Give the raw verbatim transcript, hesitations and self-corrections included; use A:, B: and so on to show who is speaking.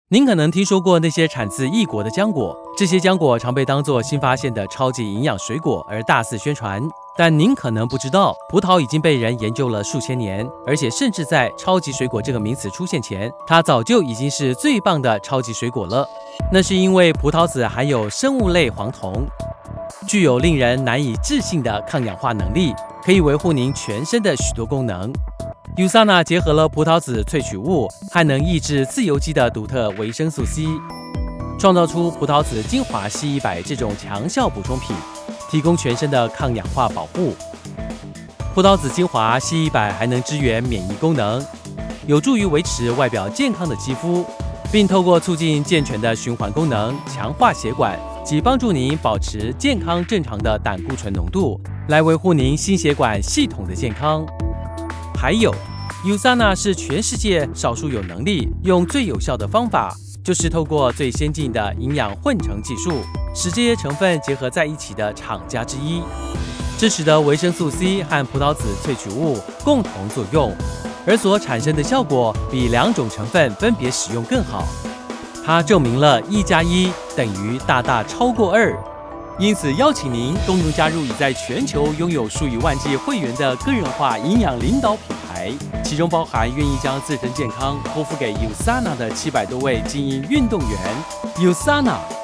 A: 您可能听说过那些产自异国的浆果，这些浆果常被当作新发现的超级营养水果而大肆宣传。但您可能不知道，葡萄已经被人研究了数千年，而且甚至在超级水果这个名词出现前，它早就已经是最棒的超级水果了。那是因为葡萄籽含有生物类黄酮，具有令人难以置信的抗氧化能力，可以维护您全身的许多功能。U S A N A 结合了葡萄籽萃取物和能抑制自由基的独特维生素 C， 创造出葡萄籽精华 C 一百 这种强效补充品，提供全身的抗氧化保护。葡萄籽精华 C 一百 还能支援免疫功能，有助于维持外表健康的肌肤，并透过促进健全的循环功能，强化血管及帮助您保持健康正常的胆固醇浓度，来维护您心血管系统的健康。还有 U S A N A 是全世界少数有能力用最有效的方法，就是透过最先进的营养混成技术，使这些成分结合在一起的厂家之一，这使得维生素 C 和葡萄籽萃取物共同作用，而所产生的效果比两种成分分别使用更好。它证明了一加一等于大大超过二。因此，邀请您共同加入已在全球拥有数以万计会员的个人化营养领导品牌，其中包含愿意将自身健康托付给 U S A N A 的七百多位精英运动员。U S A N A